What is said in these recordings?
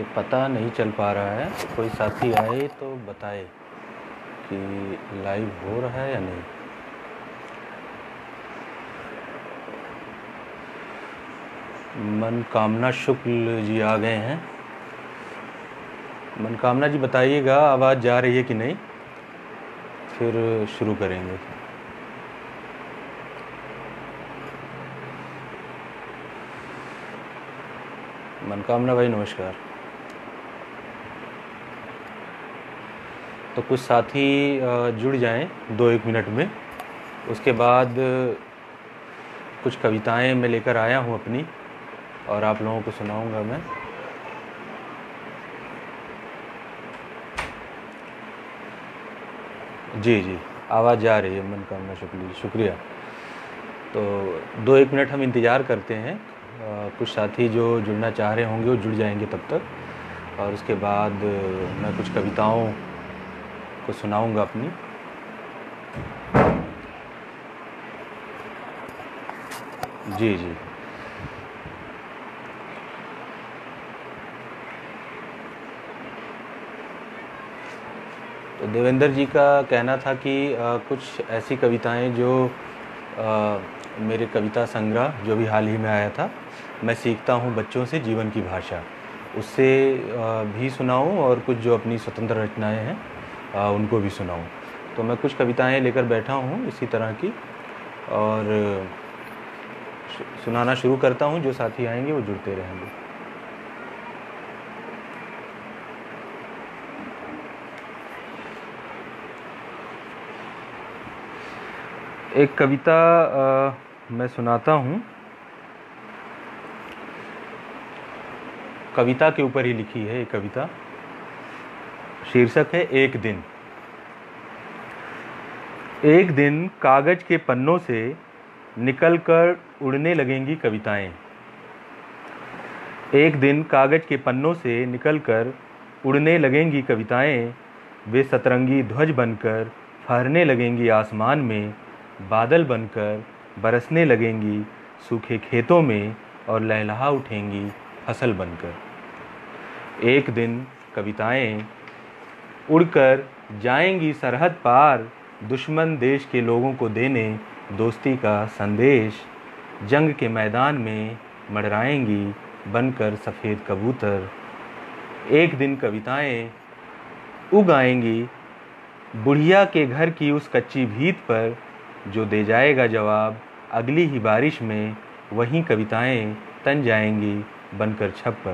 ये पता नहीं चल पा रहा है, कोई साथी आए तो बताए कि लाइव हो रहा है या नहीं। मनकामना शुक्ल जी आ गए हैं। मनकामना जी बताइएगा आवाज़ जा रही है कि नहीं, फिर शुरू करेंगे। मनकामना भाई नमस्कार। तो कुछ साथी जुड़ जाएं 2-1 मिनट में, उसके बाद कुछ कविताएं मैं लेकर आया हूं अपनी और आप लोगों को सुनाऊंगा मैं। जी जी आवाज़ जा रही है मनकामना शुक्ल जी, शुक्रिया। तो 2-1 मिनट हम इंतज़ार करते हैं, कुछ साथी जो जुड़ना चाह रहे होंगे वो जुड़ जाएंगे तब तक, और उसके बाद मैं कुछ कविताओं को सुनाऊंगा अपनी। जी जी तो देवेंद्र जी का कहना था कि कुछ ऐसी कविताएं जो मेरे कविता संग्रह जो भी हाल ही में आया था, मैं सीखता हूँ बच्चों से जीवन की भाषा, उससे भी सुनाऊँ, और कुछ जो अपनी स्वतंत्र रचनाएं हैं उनको भी सुनाऊँ। तो मैं कुछ कविताएं लेकर बैठा हूँ इसी तरह की, और सुनाना शुरू करता हूँ। जो साथी आएंगे वो जुड़ते रहेंगे। एक कविता मैं सुनाता हूँ, कविता के ऊपर ही लिखी है ये कविता। शीर्षक है एक दिन। एक दिन कागज के पन्नों से निकलकर उड़ने लगेंगी कविताएं। एक दिन कागज के पन्नों से निकलकर उड़ने लगेंगी कविताएं। वे सतरंगी ध्वज बनकर फहरने लगेंगी आसमान में, बादल बनकर बरसने लगेंगी सूखे खेतों में, और लहलहा उठेंगी फसल बनकर। एक दिन कविताएं उड़कर जाएंगी सरहद पार, दुश्मन देश के लोगों को देने दोस्ती का संदेश। जंग के मैदान में मंडराएंगी बनकर सफ़ेद कबूतर। एक दिन कविताएं उग आएंगी बुढ़िया के घर की उस कच्ची भीत पर, जो दे जाएगा जवाब अगली ही बारिश में। वहीं कविताएं तन जाएंगी बनकर छप्पर।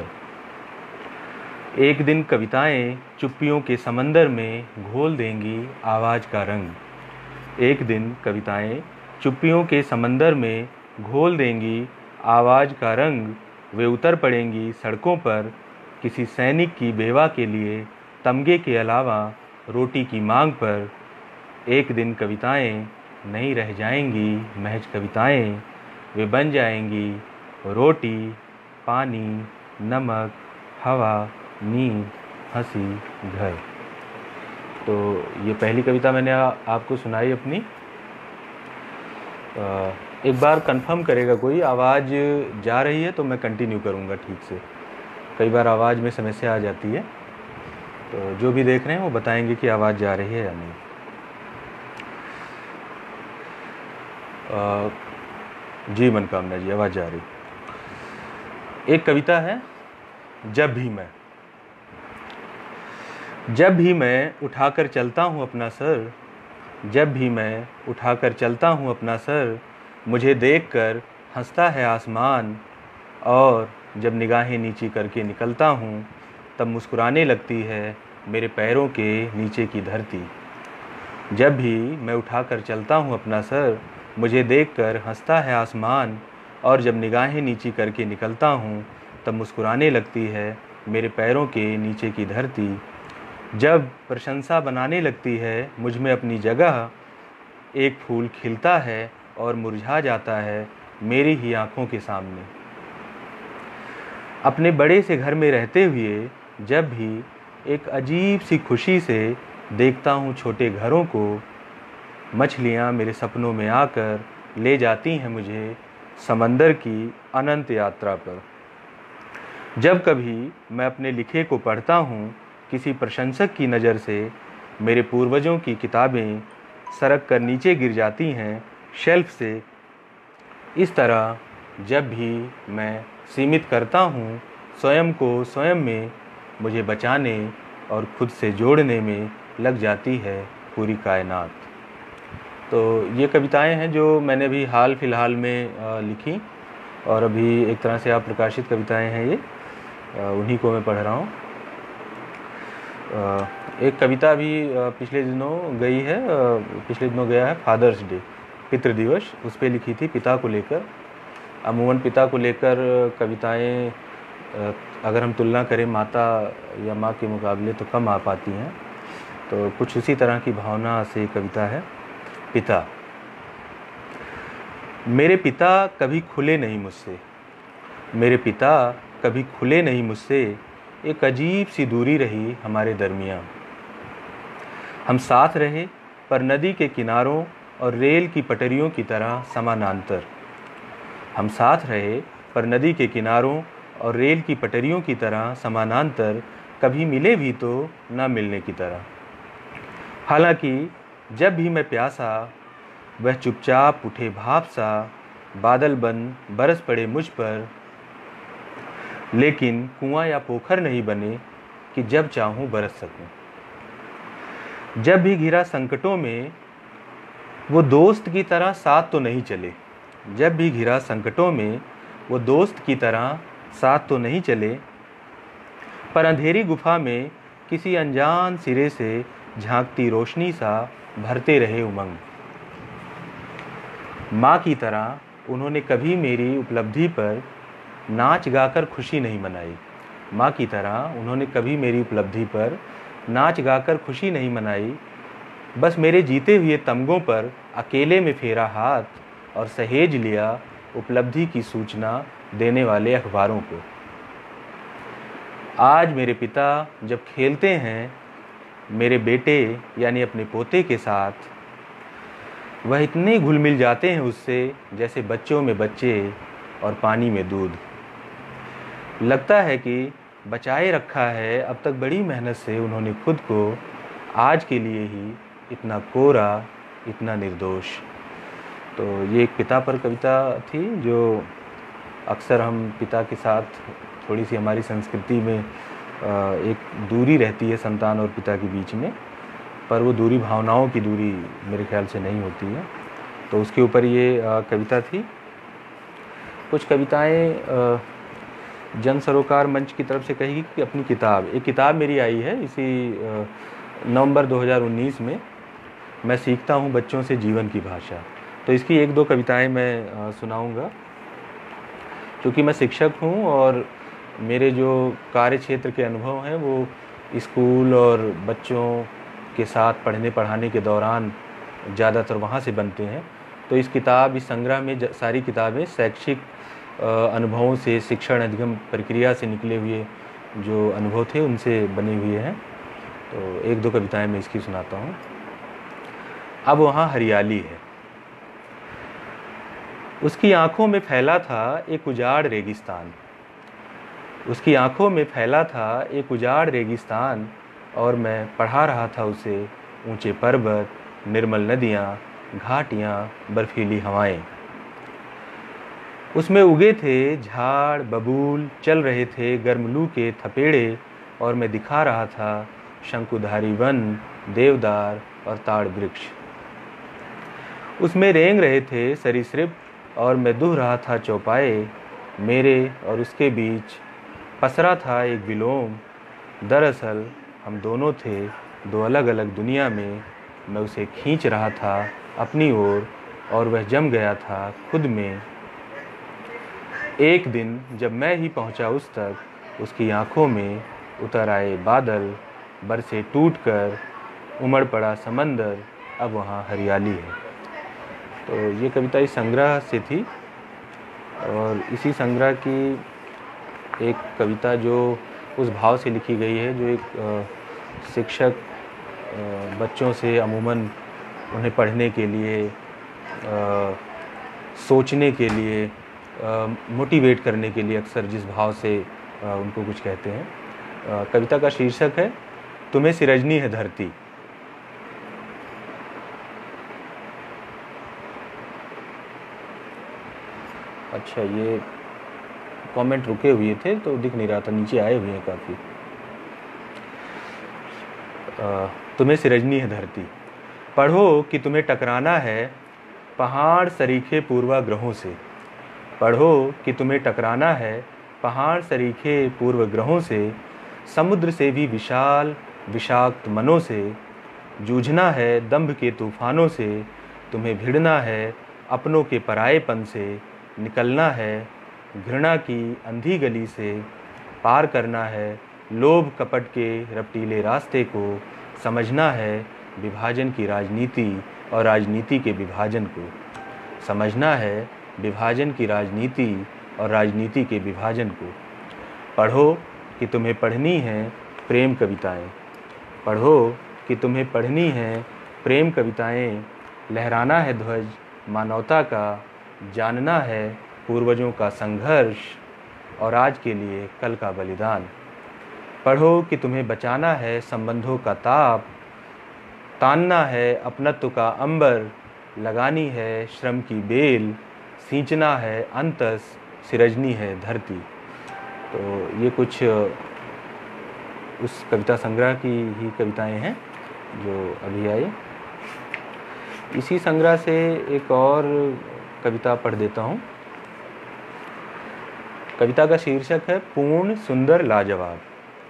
एक दिन कविताएं चुप्पियों के समंदर में घोल देंगी आवाज़ का रंग। एक दिन कविताएं चुप्पियों के समंदर में घोल देंगी आवाज़ का रंग। वे उतर पड़ेंगी सड़कों पर किसी सैनिक की बेवा के लिए, तमगे के अलावा रोटी की मांग पर। एक दिन कविताएं नहीं रह जाएंगी महज कविताएं, वे बन जाएंगी रोटी, पानी, नमक, हवा, नींद, हंसी, घर। तो ये पहली कविता मैंने आपको सुनाई अपनी। एक बार कंफर्म करेगा कोई, आवाज़ जा रही है तो मैं कंटिन्यू करूँगा ठीक से। कई बार आवाज़ में समस्या आ जाती है, तो जो भी देख रहे हैं वो बताएंगे कि आवाज़ जा रही है या नहीं। जी मनकामना जी आवाज़ जा रही। एक कविता है, जब भी मैं। जब भी मैं उठाकर चलता हूँ अपना सर, जब भी मैं उठाकर चलता हूँ अपना सर, मुझे देखकर हंसता है आसमान। और जब निगाहें नीची करके निकलता हूँ, तब मुस्कुराने लगती है मेरे पैरों के नीचे की धरती। जब भी मैं उठाकर चलता हूँ अपना सर, मुझे देखकर हंसता है आसमान। और जब निगाहें नीची करके निकलता हूँ, तब मुस्कुराने लगती है मेरे पैरों के नीचे की धरती। जब प्रशंसा बनाने लगती है मुझ में अपनी जगह, एक फूल खिलता है और मुरझा जाता है मेरी ही आँखों के सामने। अपने बड़े से घर में रहते हुए जब भी एक अजीब सी खुशी से देखता हूँ छोटे घरों को, मछलियाँ मेरे सपनों में आकर ले जाती हैं मुझे समंदर की अनंत यात्रा पर। जब कभी मैं अपने लिखे को पढ़ता हूँ, किसी प्रशंसक की नज़र से मेरे पूर्वजों की किताबें सरक कर नीचे गिर जाती हैं शेल्फ से। इस तरह जब भी मैं सीमित करता हूँ स्वयं को स्वयं में, मुझे बचाने और खुद से जोड़ने में लग जाती है पूरी कायनात। तो ये कविताएं हैं जो मैंने भी हाल फिलहाल में लिखी और अभी एक तरह से प्रकाशित कविताएं हैं ये, उन्हीं को मैं पढ़ रहा हूँ। एक कविता भी पिछले दिनों गया है, फादर्स डे, पितृ दिवस, उस पर लिखी थी पिता को लेकर। अमूमन पिता को लेकर कविताएं अगर हम तुलना करें माता या माँ के मुकाबले तो कम आ पाती हैं, तो कुछ उसी तरह की भावना से कविता है। पिता। मेरे पिता कभी खुले नहीं मुझसे, मेरे पिता कभी खुले नहीं मुझसे, एक अजीब सी दूरी रही हमारे दरमियाँ। हम साथ रहे पर नदी के किनारों और रेल की पटरियों की तरह समानांतर। हम साथ रहे पर नदी के किनारों और रेल की पटरियों की तरह समानांतर, कभी मिले भी तो ना मिलने की तरह। हालांकि जब भी मैं प्यासा, वह चुपचाप उठे भाप सा, बादल बन बरस पड़े मुझ पर, लेकिन कुआं या पोखर नहीं बने कि जब चाहूँ बरस सकूं। जब भी घिरा संकटों में वो दोस्त की तरह साथ तो नहीं चले, जब भी घिरा संकटों में वो दोस्त की तरह साथ तो नहीं चले, पर अंधेरी गुफा में किसी अनजान सिरे से झांकती रोशनी सा भरते रहे उमंग। माँ की तरह उन्होंने कभी मेरी उपलब्धि पर नाच गाकर खुशी नहीं मनाई। माँ की तरह उन्होंने कभी मेरी उपलब्धि पर नाच गाकर खुशी नहीं मनाई। बस मेरे जीते हुए तमगों पर अकेले में फेरा हाथ और सहेज लिया उपलब्धि की सूचना देने वाले अखबारों को। आज मेरे पिता जब खेलते हैं मेरे बेटे यानी अपने पोते के साथ, वह इतने घुल मिल जाते हैं उससे जैसे बच्चों में बच्चे और पानी में दूध। लगता है कि बचाए रखा है अब तक बड़ी मेहनत से उन्होंने खुद को, आज के लिए ही इतना कोरा, इतना निर्दोष। तो ये एक पिता पर कविता थी जो अक्सर हम पिता के साथ, थोड़ी सी हमारी संस्कृति में एक दूरी रहती है संतान और पिता के बीच में, पर वो दूरी भावनाओं की दूरी मेरे ख्याल से नहीं होती है। तो उसके ऊपर ये कविता थी। कुछ कविताएं जन सरोकार मंच की तरफ से कही कि अपनी किताब, एक किताब मेरी आई है इसी नवंबर 2019 में, मैं सीखता हूँ बच्चों से जीवन की भाषा। तो इसकी एक दो कविताएं मैं सुनाऊंगा। क्योंकि मैं शिक्षक हूँ और मेरे जो कार्य क्षेत्र के अनुभव हैं वो स्कूल और बच्चों के साथ पढ़ने पढ़ाने के दौरान ज़्यादातर वहाँ से बनते हैं। तो इस संग्रह में सारी किताबें शैक्षिक अनुभवों से, शिक्षण अधिगम प्रक्रिया से निकले हुए जो अनुभव थे उनसे बने हुए हैं। तो एक दो कविताएं मैं इसकी सुनाता हूँ। अब वहाँ हरियाली है, उसकी आंखों में फैला था एक उजाड़ रेगिस्तान, उसकी आंखों में फैला था एक उजाड़ रेगिस्तान, और मैं पढ़ा रहा था उसे ऊंचे पर्वत, निर्मल नदियाँ, घाटियाँ, बर्फीली हवाएं। उसमें उगे थे झाड़ बबूल, चल रहे थे गर्म लू के थपेड़े, और मैं दिखा रहा था शंकुधारी वन, देवदार और ताड़ वृक्ष। उसमें रेंग रहे थे सरीसृप, और मैं दुह रहा था चौपाए। मेरे और उसके बीच पसरा था एक विलोम, दरअसल हम दोनों थे दो अलग अलग दुनिया में। मैं उसे खींच रहा था अपनी ओर और वह जम गया था खुद में। एक दिन जब मैं ही पहुंचा उस तक, उसकी आंखों में उतर आए बादल, बरसे टूटकर उमड़ पड़ा समंदर, अब वहाँ हरियाली है। तो ये कविता इस संग्रह से थी, और इसी संग्रह की एक कविता जो उस भाव से लिखी गई है जो एक शिक्षक बच्चों से अमूमन उन्हें पढ़ने के लिए, सोचने के लिए, मोटिवेट करने के लिए अक्सर जिस भाव से उनको कुछ कहते हैं। कविता का शीर्षक है तुम्हें सिरजनी है धरती। अच्छा, ये कमेंट रुके हुए थे तो दिख नहीं रहा था, नीचे आए हुए हैं काफ़ी। तुम्हें सिरजनी है धरती, पढ़ो कि तुम्हें टकराना है पहाड़ सरीखे पूर्वाग्रहों से। पढ़ो कि तुम्हें टकराना है पहाड़ सरीखे पूर्वग्रहों से, समुद्र से भी विशाल विषाक्त मनों से। जूझना है दंभ के तूफानों से, तुम्हें भिड़ना है अपनों के पराएपन से। निकलना है घृणा की अंधी गली से, पार करना है लोभ कपट के रपटीले रास्ते को। समझना है विभाजन की राजनीति और राजनीति के विभाजन को। समझना है विभाजन की राजनीति और राजनीति के विभाजन को। पढ़ो कि तुम्हें पढ़नी है प्रेम कविताएं। पढ़ो कि तुम्हें पढ़नी है प्रेम कविताएं। लहराना है ध्वज मानवता का, जानना है पूर्वजों का संघर्ष और आज के लिए कल का बलिदान। पढ़ो कि तुम्हें बचाना है संबंधों का ताप, तानना है अपनत्व का अंबर। लगानी है श्रम की बेल, सींचना है अंतस, सिरजनी है धरती। तो ये कुछ उस कविता संग्रह की ही कविताएं हैं जो अभी आई। इसी संग्रह से एक और कविता पढ़ देता हूँ। कविता का शीर्षक है पूर्ण सुंदर लाजवाब।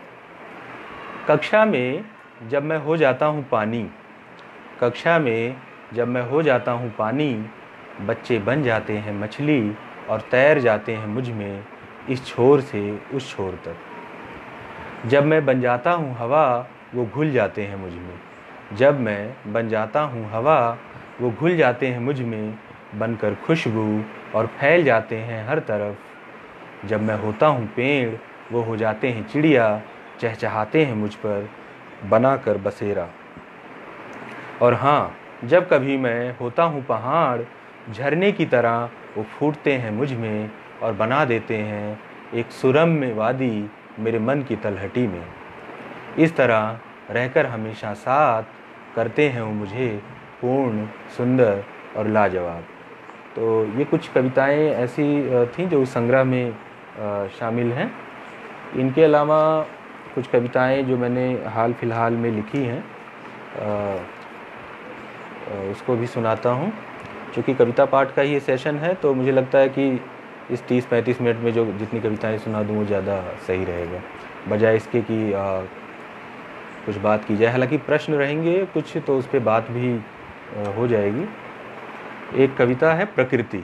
कक्षा में जब मैं हो जाता हूँ पानी, कक्षा में जब मैं हो जाता हूँ पानी, बच्चे बन जाते हैं मछली और तैर जाते हैं मुझ में इस छोर से उस छोर तक। जब मैं बन जाता हूँ हवा, वो घुल जाते हैं मुझ में। जब मैं बन जाता हूँ हवा, वो घुल जाते हैं मुझ में, बनकर खुशबू और फैल जाते हैं हर तरफ। जब मैं होता हूँ पेड़, वो हो जाते हैं चिड़िया, चहचहाते हैं मुझ पर बनाकर बसेरा। और हाँ, जब कभी मैं होता हूँ पहाड़, झरने की तरह वो फूटते हैं मुझ में और बना देते हैं एक सुरम्य वादी मेरे मन की तलहटी में। इस तरह रहकर हमेशा साथ करते हैं वो मुझे पूर्ण सुंदर और लाजवाब। तो ये कुछ कविताएं ऐसी थीं जो उस संग्रह में शामिल हैं। इनके अलावा कुछ कविताएं जो मैंने हाल फिलहाल में लिखी हैं उसको भी सुनाता हूँ। क्योंकि कविता पाठ का ये सेशन है तो मुझे लगता है कि इस 30-35 मिनट में जो जितनी कविताएं सुना दूँ वो ज़्यादा सही रहेगा, बजाय इसके कि कुछ बात की जाए। हालांकि प्रश्न रहेंगे कुछ तो उस पर बात भी हो जाएगी। एक कविता है प्रकृति।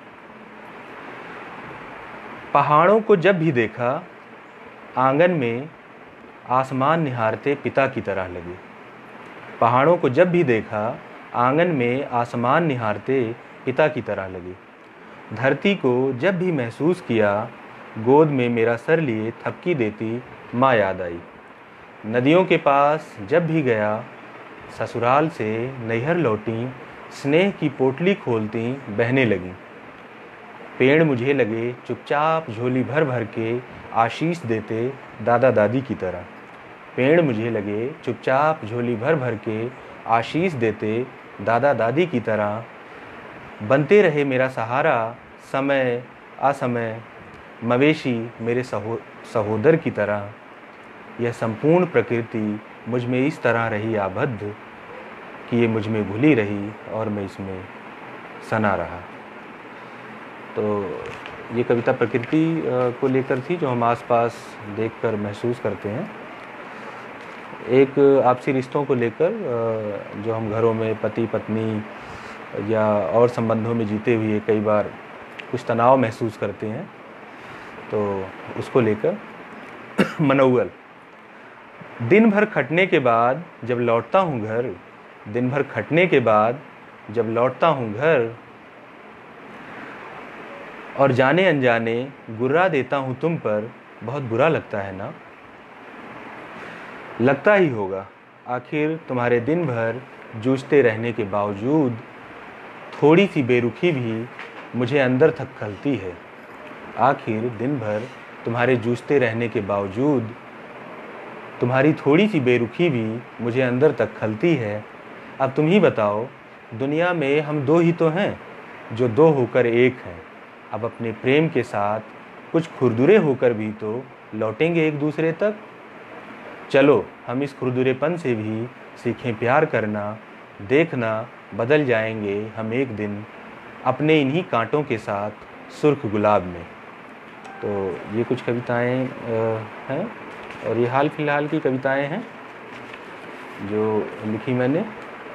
पहाड़ों को जब भी देखा आंगन में आसमान निहारते पिता की तरह लगे। पहाड़ों को जब भी देखा आंगन में आसमान निहारते पिता की तरह लगे। धरती को जब भी महसूस किया गोद में मेरा सर लिए थपकी देती माँ याद आई। नदियों के पास जब भी गया ससुराल से नैहर लौटी, स्नेह की पोटली खोलती बहने लगी। पेड़ मुझे लगे चुपचाप झोली भर भर के आशीष देते दादा दादी की तरह। पेड़ मुझे लगे चुपचाप झोली भर भर के आशीष देते दादा दादी की तरह। बनते रहे मेरा सहारा समय असमय, मवेशी मेरे सहोदर की तरह। यह संपूर्ण प्रकृति मुझ में इस तरह रही आबद्ध कि ये मुझ में घुली रही और मैं इसमें सना रहा। तो ये कविता प्रकृति को लेकर थी जो हम आसपास देखकर महसूस करते हैं। एक आपसी रिश्तों को लेकर जो हम घरों में पति पत्नी या और संबंधों में जीते हुए कई बार कुछ तनाव महसूस करते हैं, तो उसको लेकर मनोवल। दिन भर खटने के बाद जब लौटता हूँ घर, दिन भर खटने के बाद जब लौटता हूँ घर, और जाने अनजाने गुर्रा देता हूँ तुम पर, बहुत बुरा लगता है ना। लगता ही होगा, आखिर तुम्हारे दिन भर जूझते रहने के बावजूद थोड़ी सी बेरुखी भी मुझे अंदर तक खलती है। आखिर दिन भर तुम्हारे जूझते रहने के बावजूद तुम्हारी थोड़ी सी बेरुखी भी मुझे अंदर तक खलती है। अब तुम ही बताओ, दुनिया में हम दो ही तो हैं जो दो होकर एक हैं। अब अपने प्रेम के साथ कुछ खुरदुरे होकर भी तो लौटेंगे एक दूसरे तक। चलो हम इस खुरदुरेपन से भी सीखें प्यार करना। देखना बदल जाएंगे हम एक दिन अपने इन्हीं कांटों के साथ सुर्ख गुलाब में। तो ये कुछ कविताएं हैं और ये हाल फिलहाल की कविताएं हैं जो लिखी मैंने।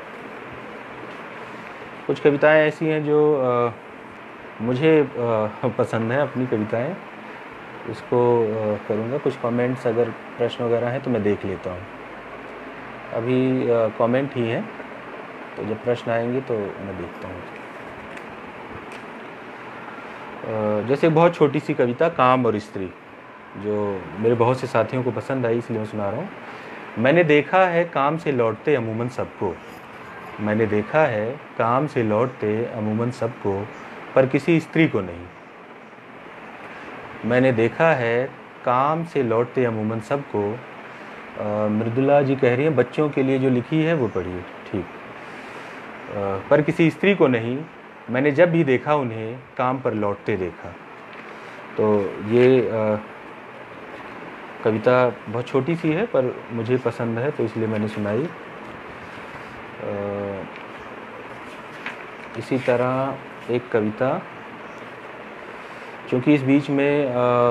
कुछ कविताएं ऐसी हैं जो मुझे पसंद है, अपनी कविताएं, इसको करूँगा। कुछ कमेंट्स अगर प्रश्न वगैरह हैं तो मैं देख लेता हूँ। अभी कमेंट ही हैं, तो जब प्रश्न आएंगे तो मैं देखता हूँ। जैसे बहुत छोटी सी कविता काम और स्त्री, जो मेरे बहुत से साथियों को पसंद आई, इसलिए मैं सुना रहा हूँ। मैंने देखा है काम से लौटते अमूमन सबको, मैंने देखा है काम से लौटते अमूमन सबको, पर किसी स्त्री को नहीं। मैंने देखा है काम से लौटते अमूमन सबको। मृदुला जी कह रही हैं बच्चों के लिए जो लिखी है वो पढ़िए। ठीक। पर किसी स्त्री को नहीं, मैंने जब भी देखा उन्हें काम पर लौटते देखा। तो ये कविता बहुत छोटी सी है पर मुझे पसंद है, तो इसलिए मैंने सुनाई। इसी तरह एक कविता, क्योंकि इस बीच में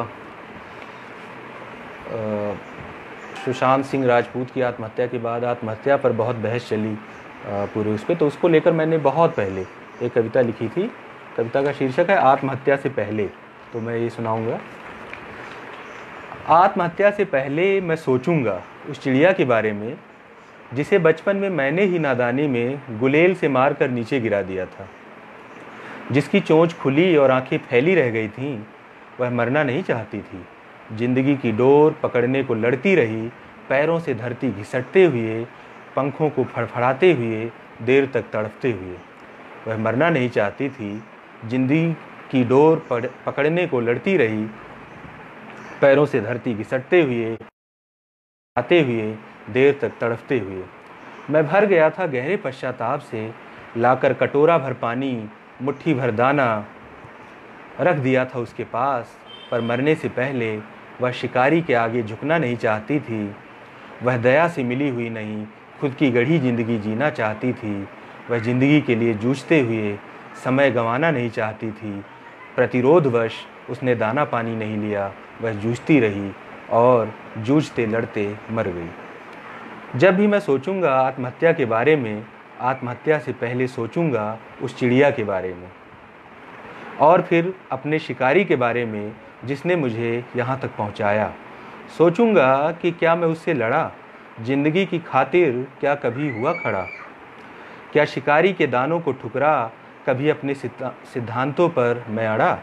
सुशांत सिंह राजपूत की आत्महत्या के बाद आत्महत्या पर बहुत बहस चली पूरे उस पर, तो उसको लेकर मैंने बहुत पहले एक कविता लिखी थी। कविता का शीर्षक है आत्महत्या से पहले, तो मैं ये सुनाऊंगा। आत्महत्या से पहले मैं सोचूंगा उस चिड़िया के बारे में जिसे बचपन में मैंने ही नादानी में गुलेल से मारकर नीचे गिरा दिया था, जिसकी चोंच खुली और आंखें फैली रह गई थीं। वह मरना नहीं चाहती थी, जिंदगी की डोर पकड़ने को लड़ती रही, पैरों से धरती घिसटते हुए, पंखों को फड़फड़ाते हुए, देर तक तड़पते हुए। वह मरना नहीं चाहती थी, जिंदगी की डोर पकड़ने को लड़ती रही, पैरों से धरती घिसटते हुए, आते हुए, देर तक तड़पते हुए। मैं भर गया था गहरे पश्चाताप से, लाकर कटोरा भर पानी, मुट्ठी भर दाना रख दिया था उसके पास। पर मरने से पहले वह शिकारी के आगे झुकना नहीं चाहती थी। वह दया से मिली हुई नहीं, खुद की गढ़ी जिंदगी जीना चाहती थी। वह जिंदगी के लिए जूझते हुए समय गंवाना नहीं चाहती थी। प्रतिरोधवश उसने दाना पानी नहीं लिया, वह जूझती रही और जूझते लड़ते मर गई। जब भी मैं सोचूंगा आत्महत्या के बारे में, आत्महत्या से पहले सोचूंगा उस चिड़िया के बारे में, और फिर अपने शिकारी के बारे में जिसने मुझे यहाँ तक पहुँचाया। सोचूंगा कि क्या मैं उससे लड़ा, जिंदगी की खातिर क्या कभी हुआ खड़ा, क्या शिकारी के दानों को ठुकरा, कभी अपने सिद्धांतों पर मैं अड़ा।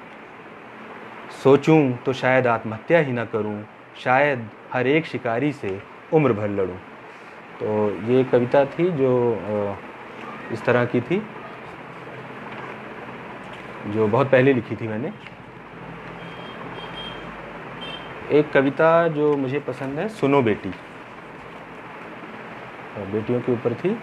सोचूं तो शायद आत्महत्या ही ना करूं, शायद हर एक शिकारी से उम्र भर लड़ूं। तो ये कविता थी जो इस तरह की थी, जो बहुत पहले लिखी थी मैंने। एक कविता जो मुझे पसंद है, सुनो बेटी, बेटियों के ऊपर थी।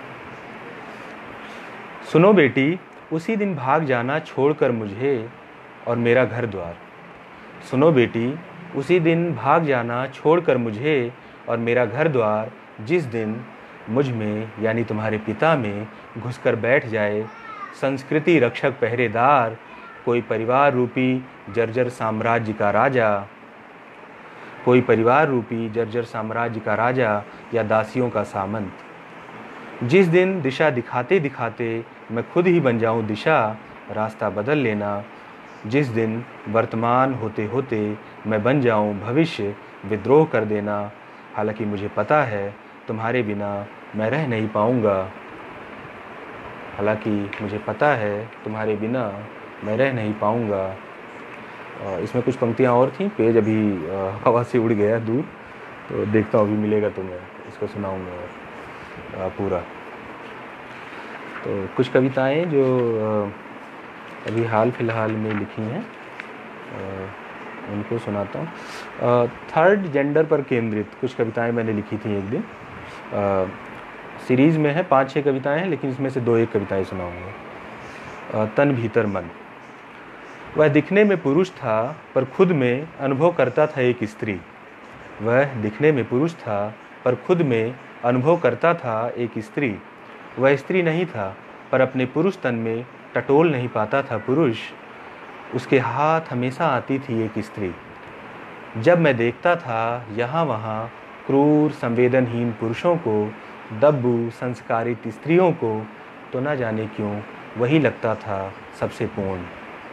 सुनो बेटी, उसी दिन भाग जाना छोड़कर मुझे और मेरा घर द्वार। सुनो बेटी, उसी दिन भाग जाना छोड़कर मुझे और मेरा घर द्वार, जिस दिन मुझ में यानी तुम्हारे पिता में घुसकर बैठ जाए संस्कृति रक्षक पहरेदार, कोई परिवार रूपी जर्जर साम्राज्य का राजा, कोई परिवार रूपी जर्जर साम्राज्य का राजा या दासियों का सामंत। जिस दिन दिशा दिखाते दिखाते मैं खुद ही बन जाऊं दिशा, रास्ता बदल लेना। जिस दिन वर्तमान होते होते मैं बन जाऊं भविष्य, विद्रोह कर देना। हालांकि मुझे पता है तुम्हारे बिना मैं रह नहीं पाऊंगा, हालांकि मुझे पता है तुम्हारे बिना मैं रह नहीं पाऊंगा। इसमें कुछ पंक्तियां और थीं, पेज अभी हवा से उड़ गया दूर, तो देखता हूँ अभी मिलेगा तो मैं इसको सुनाऊंगा पूरा। तो कुछ कविताएं जो अभी हाल फिलहाल में लिखी हैं, उनको सुनाता हूँ। थर्ड जेंडर पर केंद्रित कुछ कविताएं मैंने लिखी थी एक दिन। सीरीज़ में है 5-6 कविताएं हैं, लेकिन इसमें से 2-1 कविताएं सुनाऊंगा। तन भीतर मन। वह दिखने में पुरुष था पर खुद में अनुभव करता था एक स्त्री। वह दिखने में पुरुष था पर खुद में अनुभव करता था एक स्त्री। वह स्त्री नहीं था पर अपने पुरुष तन में टटोल नहीं पाता था पुरुष। उसके हाथ हमेशा आती थी एक स्त्री। जब मैं देखता था यहाँ वहाँ क्रूर संवेदनहीन पुरुषों को, दब्बू संस्कारित स्त्रियों को, तो न जाने क्यों वही लगता था सबसे पूर्ण।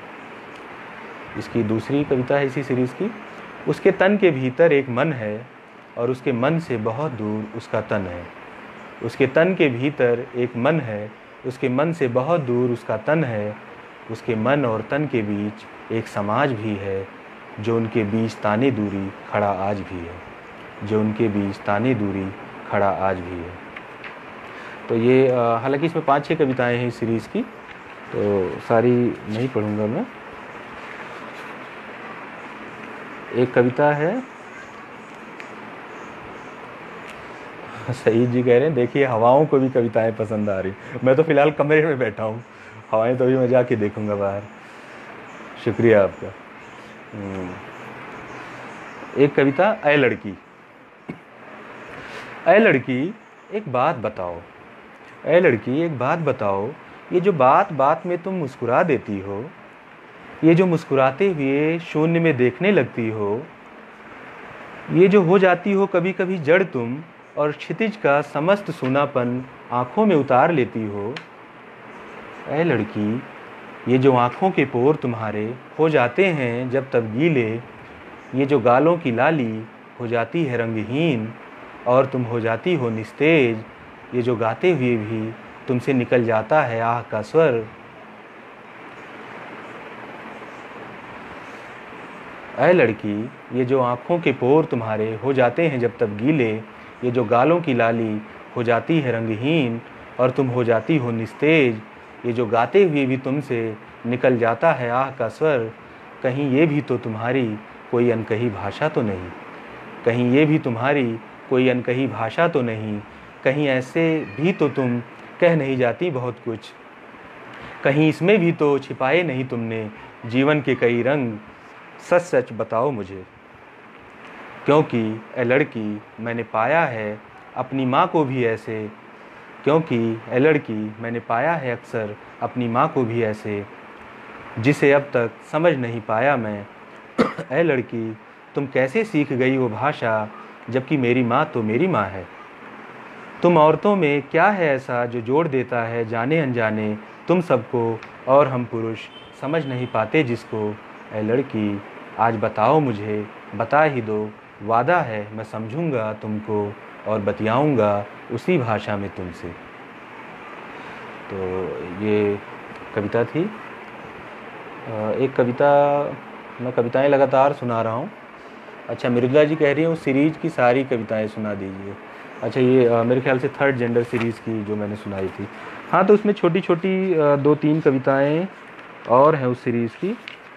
इसकी दूसरी कविता है इसी सीरीज़ की। उसके तन के भीतर एक मन है और उसके मन से बहुत दूर उसका तन है। उसके तन के भीतर एक मन है, उसके मन से बहुत दूर उसका तन है। उसके मन और तन के बीच एक समाज भी है, जो उनके बीच ताने दूरी खड़ा आज भी है। जो उनके बीच ताने दूरी खड़ा आज भी है। तो ये हालांकि इसमें 5-6 कविताएं हैं इस सीरीज़ की, तो सारी नहीं पढ़ूंगा मैं। एक कविता है, सईद जी कह रहे हैं देखिए हवाओं को भी कविताएं पसंद आ रही। मैं तो फ़िलहाल कमरे में बैठा हूँ, हवाएं तो भी मैं जाके देखूंगा बाहर। शुक्रिया आपका। एक कविता, ऐ लड़की। ऐ लड़की एक बात बताओ, ऐ लड़की एक बात बताओ, ये जो बात बात में तुम मुस्कुरा देती हो, ये जो मुस्कुराते हुए शून्य में देखने लगती हो, ये जो हो जाती हो कभी कभी जड़ तुम और क्षितिज का समस्त सूनापन आँखों में उतार लेती हो। ऐ लड़की ये जो आँखों के पोर तुम्हारे हो जाते हैं जब तब गीले, ये जो गालों की लाली हो जाती है रंगहीन और तुम हो जाती हो निस्तेज, ये जो गाते हुए भी तुमसे निकल जाता है आह का स्वर। ऐ लड़की ये जो आँखों के पोर तुम्हारे हो जाते हैं जब तब गीले, ये जो गालों की लाली हो जाती है रंगहीन और तुम हो जाती हो निस्तेज, ये जो गाते हुए भी तुमसे निकल जाता है आह का स्वर। कहीं ये भी तो तुम्हारी कोई अनकही भाषा तो नहीं, कहीं ये भी तुम्हारी कोई अनकही भाषा तो नहीं, कहीं ऐसे भी तो तुम कह नहीं जाती बहुत कुछ, कहीं इसमें भी तो छिपाए नहीं तुमने जीवन के कई रंग। सच सच बताओ मुझे, क्योंकि ए लड़की मैंने पाया है अपनी माँ को भी ऐसे, क्योंकि ए लड़की मैंने पाया है अक्सर अपनी माँ को भी ऐसे, जिसे अब तक समझ नहीं पाया मैं। ए लड़की तुम कैसे सीख गई वो भाषा, जबकि मेरी माँ तो मेरी माँ है। तुम औरतों में क्या है ऐसा जो जोड़ देता है जाने अनजाने तुम सबको, और हम पुरुष समझ नहीं पाते जिसको। ए लड़की आज बताओ मुझे, बता ही दो, वादा है मैं समझूंगा तुमको और बतियाऊंगा उसी भाषा में तुमसे। तो ये कविता थी। एक कविता, मैं कविताएं लगातार सुना रहा हूँ। अच्छा, मृदुला जी कह रही हैं उस सीरीज़ की सारी कविताएं सुना दीजिए। अच्छा, ये मेरे ख्याल से थर्ड जेंडर सीरीज़ की जो मैंने सुनाई थी। हाँ, तो उसमें छोटी छोटी 2-3 कविताएं और हैं उस सीरीज़ की,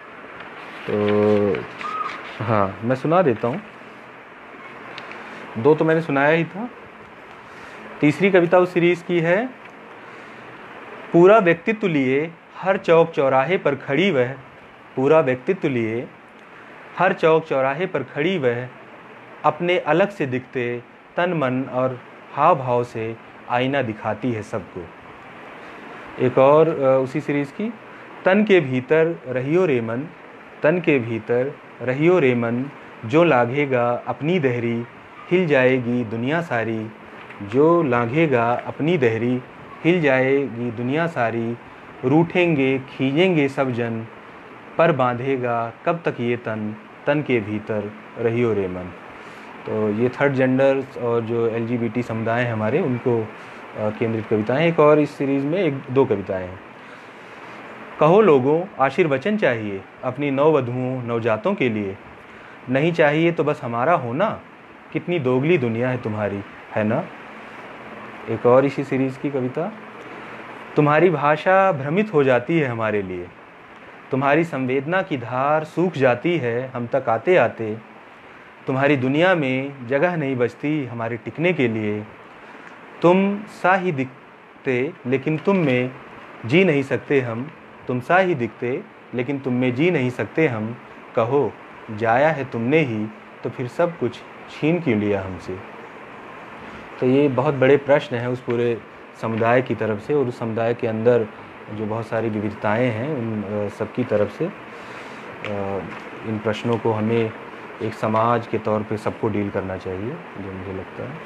तो हाँ मैं सुना देता हूँ। 2 तो मैंने सुनाया ही था। तीसरी कविता उस सीरीज़ की है, पूरा व्यक्तित्व लिए हर चौक चौराहे पर खड़ी वह, पूरा व्यक्तित्व लिए हर चौक चौराहे पर खड़ी वह, अपने अलग से दिखते तन मन और हाव भाव से आईना दिखाती है सबको। एक और उसी सीरीज़ की, तन के भीतर रहियो रे मन, तन के भीतर रहियो रे मन, जो लांघेगा अपनी दहरी हिल जाएगी दुनिया सारी, जो लांघेगा अपनी दहरी हिल जाएगी दुनिया सारी, रूठेंगे खींचेंगे सब जन, पर बांधेगा कब तक ये तन, तन के भीतर रहियो रे मन। तो ये थर्ड जेंडर और जो LGBT समुदाय हैं हमारे, उनको केंद्रित कविताएं। एक और इस सीरीज़ में 1-2 कविताएं हैं। कहो लोगों आशीर्वचन चाहिए अपनी नववधुओं नवजातों के लिए, नहीं चाहिए तो बस हमारा होना, कितनी दोगली दुनिया है तुम्हारी, है ना। एक और इसी सीरीज़ की कविता, तुम्हारी भाषा भ्रमित हो जाती है हमारे लिए, तुम्हारी संवेदना की धार सूख जाती है हम तक आते आते। तुम्हारी दुनिया में जगह नहीं बचती हमारे टिकने के लिए। तुम सा ही दिखते लेकिन तुम में जी नहीं सकते हम। तुम सा ही दिखते लेकिन तुम में जी नहीं सकते हम। कहो जाया है तुमने ही तो फिर सब कुछ छीन क्यों लिया हमसे। तो ये बहुत बड़े प्रश्न हैं उस पूरे समुदाय की तरफ से, और उस समुदाय के अंदर जो बहुत सारी विविधताएं हैं उन सबकी तरफ से। इन प्रश्नों को हमें एक समाज के तौर पे सबको डील करना चाहिए, जो मुझे लगता है।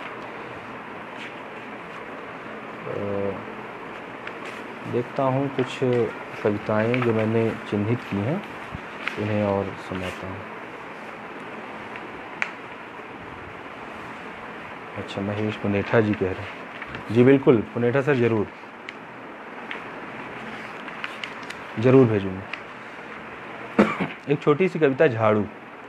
देखता हूँ कुछ कविताएं जो मैंने चिन्हित की हैं, उन्हें और सुनाता हूँ। अच्छा, महेश पुनेठा जी कह रहे हैं। जी बिल्कुल पुनेठा सर, ज़रूर भेजूँगा। एक छोटी सी कविता, झाड़ू।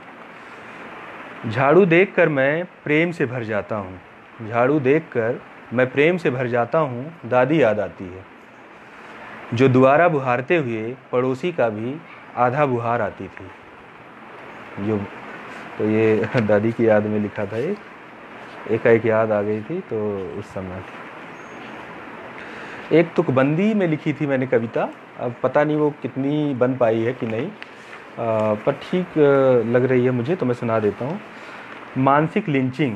झाड़ू देखकर मैं प्रेम से भर जाता हूँ। झाड़ू देखकर मैं प्रेम से भर जाता हूँ। दादी याद आती है जो दोबारा बुहारते हुए पड़ोसी का भी आधा बुहार आती थी। जो तो ये दादी की याद में लिखा था, एक याद आ गई थी तो उस समय। एक तुकबंदी में लिखी थी मैंने कविता, अब पता नहीं वो कितनी बन पाई है कि नहीं, पर ठीक लग रही है मुझे तो मैं सुना देता हूँ। मानसिक लिंचिंग,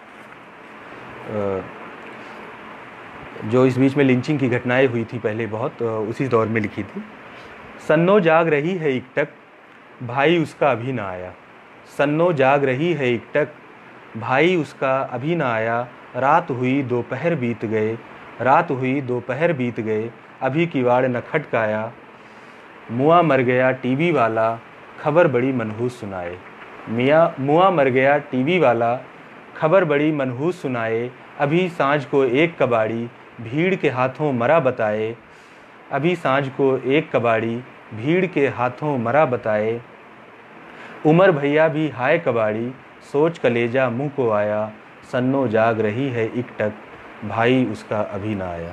जो इस बीच में लिंचिंग की घटनाएं हुई थी पहले बहुत, उसी दौर में लिखी थी। सन्नो जाग रही है एकटक, भाई उसका अभी ना आया। सन्नो जाग रही है एकटक, भाई उसका अभी ना आया। रात हुई दोपहर बीत गए, रात हुई दोपहर बीत गए, अभी किवाड़ न खटकाया। मुआ मर गया टीवी वाला, खबर बड़ी मनहूस सुनाए। मुआ मर गया टीवी वाला, खबर बड़ी मनहूस सुनाए। अभी सांझ को एक कबाड़ी, भीड़ के हाथों मरा बताए। अभी सांझ को एक कबाड़ी, भीड़ के हाथों मरा बताए। उमर भैया भी हाय कबाड़ी, सोच कलेजा मुँह को आया। सन्नो जाग रही है एकटक, भाई उसका अभी ना आया।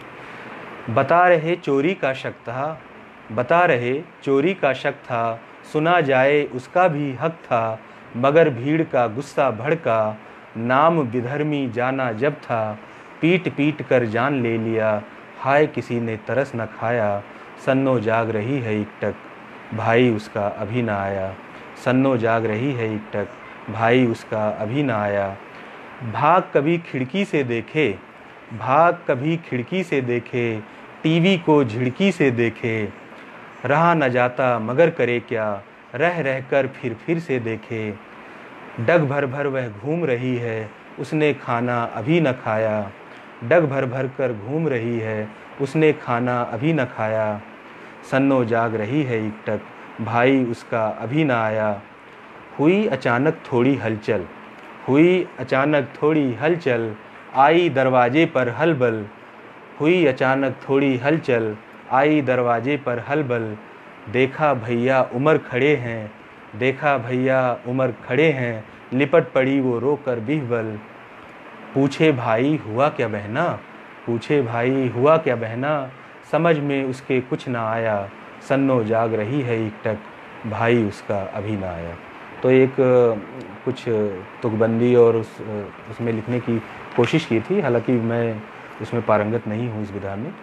बता रहे चोरी का शक था, बता रहे चोरी का शक था। सुना जाए उसका भी हक था, मगर भीड़ का गुस्सा भड़का। नाम विधर्मी जाना जब था, पीट पीट कर जान ले लिया। हाय किसी ने तरस न खाया, सन्नो जाग रही है एकटक, भाई उसका अभी ना आया। सन्नो जाग रही है एकटक, भाई उसका अभी ना आया। भाग कभी खिड़की से देखे, भाग कभी खिड़की से देखे। टीवी को झिड़की से देखे। रहा न जाता मगर करे क्या, रह रह कर फिर से देखे। डग भर भर वह घूम रही है, उसने खाना अभी न खाया। डग भर भर कर घूम रही है, उसने खाना अभी न खाया। सन्नो जाग रही है एकटक, भाई उसका अभी न आया। हुई अचानक थोड़ी हलचल, हुई अचानक थोड़ी हलचल। आई दरवाजे पर हलबल, हुई अचानक थोड़ी हलचल। आई दरवाजे पर हलबल। देखा भैया उमर खड़े हैं, देखा भैया उमर खड़े हैं। लिपट पड़ी वो रोकर बिहबल। पूछे भाई हुआ क्या बहना, पूछे भाई हुआ क्या बहना। समझ में उसके कुछ ना आया, सन्नो जाग रही है एकटक, भाई उसका अभी ना आया। तो एक कुछ तुकबंदी और उसमें लिखने की कोशिश की थी, हालांकि मैं उसमें पारंगत नहीं हूँ इस विधा में।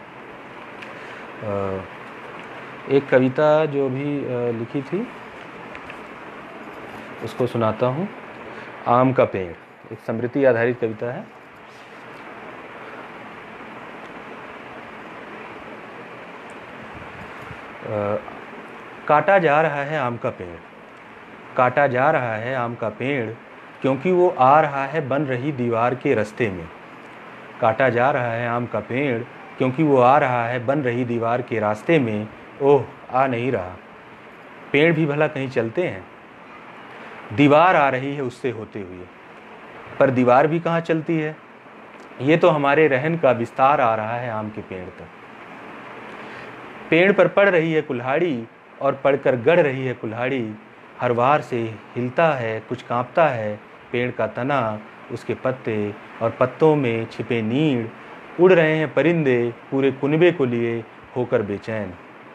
एक कविता जो भी लिखी थी उसको सुनाता हूँ। आम का पेड़, एक स्मृति आधारित कविता है। काटा जा रहा है आम का पेड़, काटा जा रहा है आम का पेड़, क्योंकि वो आ रहा है बन रही दीवार के रास्ते में। काटा जा रहा है आम का पेड़, क्योंकि वो आ रहा है बन रही दीवार के रास्ते में। ओह आ नहीं रहा, पेड़ भी भला कहीं चलते हैं। दीवार आ रही है उससे होते हुए, पर दीवार भी कहाँ चलती है। ये तो हमारे रहन का विस्तार आ रहा है आम के पेड़ तक। पेड़ पर पड़ रही है कुल्हाड़ी और पड़कर गड़ रही है कुल्हाड़ी। हर वार से हिलता है कुछ कांपता है पेड़ का तना, उसके पत्ते और पत्तों में छिपे नीड़। उड़ रहे हैं परिंदे पूरे कुनबे को लिए होकर बेचैन।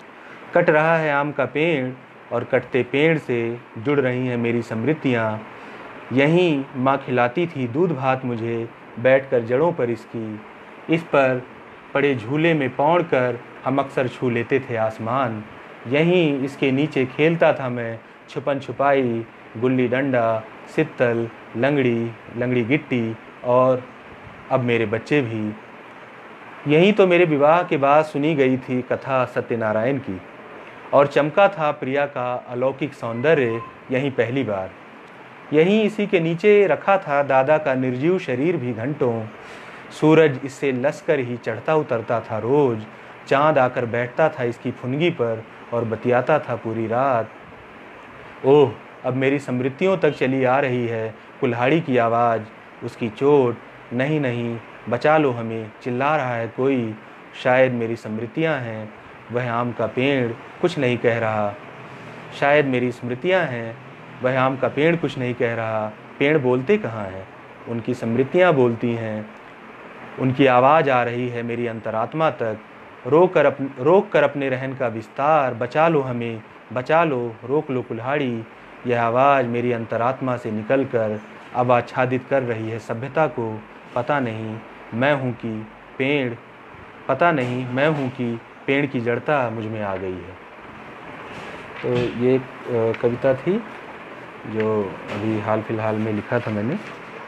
कट रहा है आम का पेड़ और कटते पेड़ से जुड़ रही हैं मेरी स्मृतियाँ। यहीं माँ खिलाती थी दूध भात मुझे बैठकर जड़ों पर इसकी। इस पर पड़े झूले में पौड़ कर हम अक्सर छू लेते थे आसमान। यहीं इसके नीचे खेलता था मैं छुपन छुपाई, गुल्ली डंडा, सित्तल, लंगड़ी, लंगड़ी गिट्टी और अब मेरे बच्चे भी। यहीं तो मेरे विवाह के बाद सुनी गई थी कथा सत्यनारायण की और चमका था प्रिया का अलौकिक सौंदर्य यहीं पहली बार। यहीं इसी के नीचे रखा था दादा का निर्जीव शरीर भी घंटों। सूरज इससे लसकर ही चढ़ता उतरता था रोज। चांद आकर बैठता था इसकी फुनगी पर और बतियाता था पूरी रात। ओह, अब मेरी स्मृतियों तक चली आ रही है कुल्हाड़ी की आवाज़, उसकी चोट। नहीं नहीं, बचा लो हमें, चिल्ला रहा है कोई। शायद मेरी स्मृतियाँ हैं, वह आम का पेड़ कुछ नहीं कह रहा। शायद मेरी स्मृतियाँ हैं, वह आम का पेड़ कुछ नहीं कह रहा। पेड़ बोलते कहाँ हैं, उनकी स्मृतियाँ बोलती हैं। उनकी आवाज़ आ रही है मेरी अंतरात्मा तक। रोक कर अपने रहन का विस्तार। बचा लो हमें, बचा लो, रोक लो कुल्हाड़ी। यह आवाज़ मेरी अंतरात्मा से निकल कर अब आच्छादित कर रही है सभ्यता को। पता नहीं मैं हूँ कि पेड़, पता नहीं मैं हूँ कि पेड़ की जड़ता मुझ में आ गई है। तो ये एक कविता थी जो अभी हाल फिलहाल में लिखा था मैंने।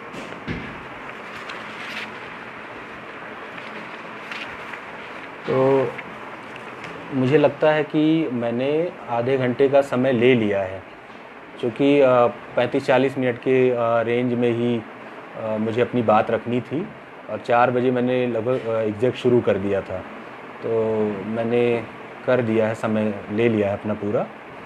तो मुझे लगता है कि मैंने आधे घंटे का समय ले लिया है, क्योंकि 35-40 मिनट के रेंज में ही मुझे अपनी बात रखनी थी और 4 बजे मैंने लगभग एग्जैक्ट शुरू कर दिया था। तो मैंने कर दिया है, समय ले लिया है अपना पूरा,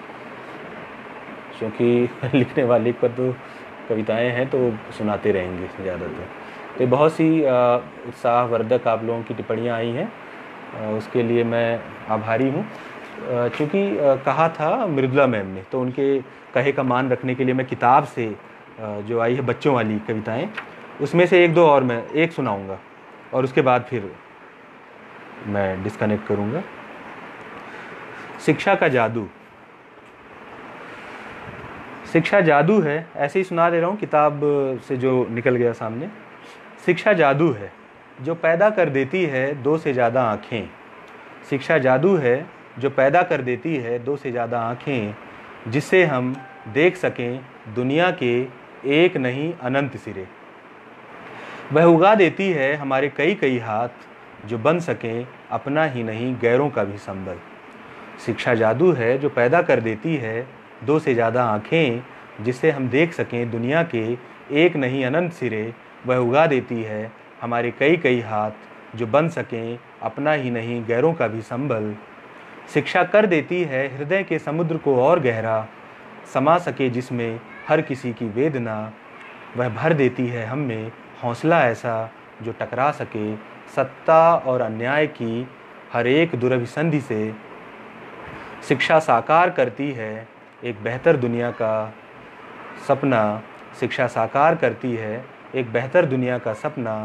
क्योंकि लिखने वाले पर तो कविताएं हैं तो सुनाते रहेंगे ज़्यादातर। तो बहुत सी उत्साहवर्धक आप लोगों की टिप्पणियाँ आई हैं, उसके लिए मैं आभारी हूँ। चूँकि कहा था मृदुला मैम ने, तो उनके कहे का मान रखने के लिए मैं किताब से जो आई है बच्चों वाली कविताएं, उसमें से एक दो और मैं एक सुनाऊंगा और उसके बाद फिर मैं डिस्कनेक्ट करूंगा। शिक्षा का जादू। शिक्षा जादू है, ऐसे ही सुना दे रहा हूँ किताब से जो निकल गया सामने। शिक्षा जादू है जो पैदा कर देती है 2 से ज़्यादा आँखें। शिक्षा जादू है जो पैदा कर देती है 2 से ज़्यादा आँखें, जिससे हम देख सकें दुनिया के एक नहीं अनंत सिरे। वह उगा देती है हमारे कई कई हाथ जो बन सकें अपना ही नहीं गैरों का भी संबल। शिक्षा जादू है जो पैदा कर देती है 2 से ज़्यादा आँखें, जिससे हम देख सकें दुनिया के एक नहीं अनंत सिरे। वह उगा देती है हमारे कई कई हाथ जो बन सकें अपना ही नहीं गैरों का भी संबल। शिक्षा कर देती है हृदय के समुद्र को और गहरा, समा सके जिसमें हर किसी की वेदना। वह भर देती है हम में हौसला ऐसा जो टकरा सके सत्ता और अन्याय की हर एक दुरभिसंधि से। शिक्षा साकार करती है एक बेहतर दुनिया का सपना। शिक्षा साकार करती है एक बेहतर दुनिया का सपना।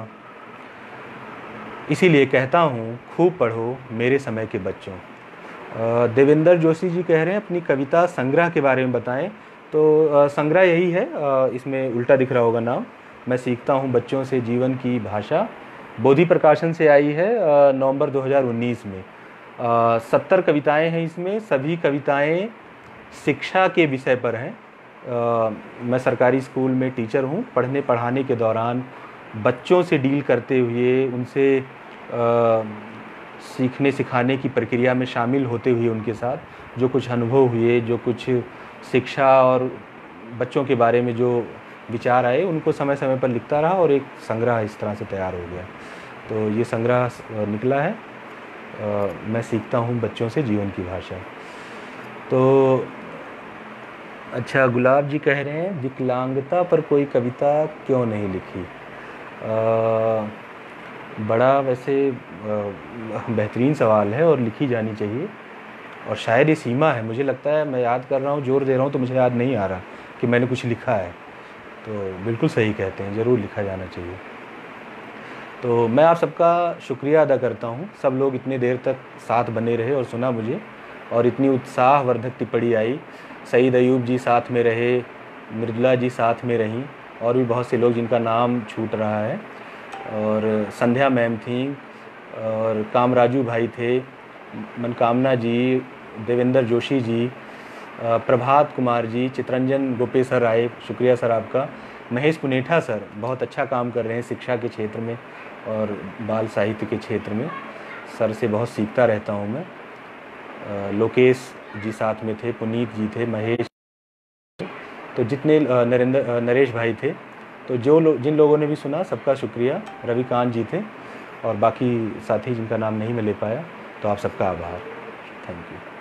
इसीलिए कहता हूँ खूब पढ़ो मेरे समय के बच्चों। देवेंद्र जोशी जी कह रहे हैं अपनी कविता संग्रह के बारे में बताएं। तो संग्रह यही है, इसमें उल्टा दिख रहा होगा नाम। मैं सीखता हूँ बच्चों से जीवन की भाषा, बोधि प्रकाशन से आई है नवंबर 2019 में। 70 कविताएं हैं इसमें, सभी कविताएं शिक्षा के विषय पर हैं। मैं सरकारी स्कूल में टीचर हूँ। पढ़ने पढ़ाने के दौरान बच्चों से डील करते हुए, उनसे सीखने सिखाने की प्रक्रिया में शामिल होते हुए उनके साथ जो कुछ अनुभव हुए, जो कुछ शिक्षा और बच्चों के बारे में जो विचार आए, उनको समय समय पर लिखता रहा और एक संग्रह इस तरह से तैयार हो गया। तो ये संग्रह निकला है, मैं सीखता हूँ बच्चों से जीवन की भाषा। तो अच्छा, गुलाब जी कह रहे हैं विकलांगता पर कोई कविता क्यों नहीं लिखी। बड़ा वैसे बेहतरीन सवाल है और लिखी जानी चाहिए, और शायद ये सीमा है। मुझे लगता है, मैं याद कर रहा हूँ, जोर दे रहा हूँ तो मुझे याद नहीं आ रहा कि मैंने कुछ लिखा है। तो बिल्कुल सही कहते हैं, ज़रूर लिखा जाना चाहिए। तो मैं आप सबका शुक्रिया अदा करता हूँ, सब लोग इतने देर तक साथ बने रहे और सुना मुझे। और इतनी उत्साहवर्धक टिप्पणी आई। सईद अयूब जी साथ में रहे, मृदुला जी साथ में रहीं, और भी बहुत से लोग जिनका नाम छूट रहा है, और संध्या मैम थी, और कामराजू भाई थे, मनकामना जी, देवेंद्र जोशी जी, प्रभात कुमार जी, चित्रंजन गोपेसर राय, शुक्रिया सर आपका, महेश पुनेठा सर बहुत अच्छा काम कर रहे हैं शिक्षा के क्षेत्र में और बाल साहित्य के क्षेत्र में, सर से बहुत सीखता रहता हूं मैं। लोकेश जी साथ में थे, पुनीत जी थे, महेश, तो जितने नरेश भाई थे, तो जिन लोगों ने भी सुना सबका शुक्रिया। रविकांत जी थे और बाकी साथी जिनका नाम नहीं मैं ले पाया, तो आप सबका आभार। Thank you.